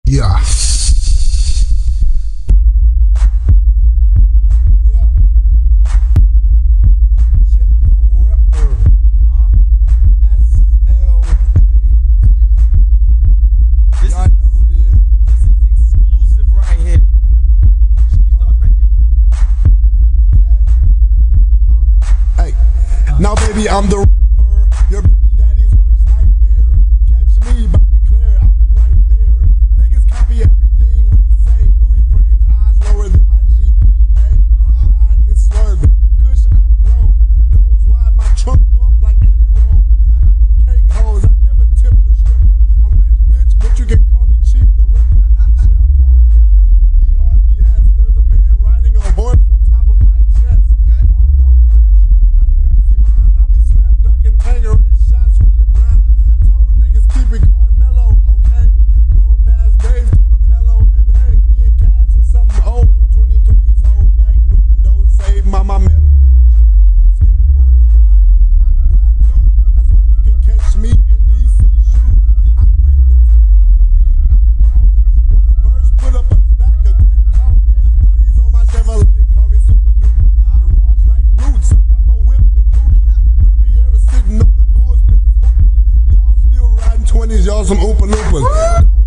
Yeah. Now baby, I'm the ripper, your baby daddy's worst nightmare. Catch me by the Claire, I'll be right there. Niggas copy everything we say. Louis frames, eyes lower than my GPA. Riding and swerving, kush I'm blow. Goes wide, my trunk up like Eddie Roll. I don't take hoes, I never tip the stripper. I'm rich bitch, but you can call me cheap the ripper. Shell toes, yes, BRPS. There's a man riding a horse on top of my chest. Polo fresh, Tangerine shots really blind. Told niggas keep it Carmelo, okay? Roll past Dave, told him hello and hey. Me and Cash and something old on 23's hold back windows. Save mama Mel beat you. Skateboarders grind, I grind too. That's why you can catch me in DC shoes. I quit the team, but believe I'm ballin'. Wanna verse, put up a stack or quit callin'. 30's on my Chevrolet, call me super duper. The rods like roots, I got more whips than Cooper. Riviera sitting on the bull's best hooper. Y'all still riding 20s, y'all some Oompa Loompas.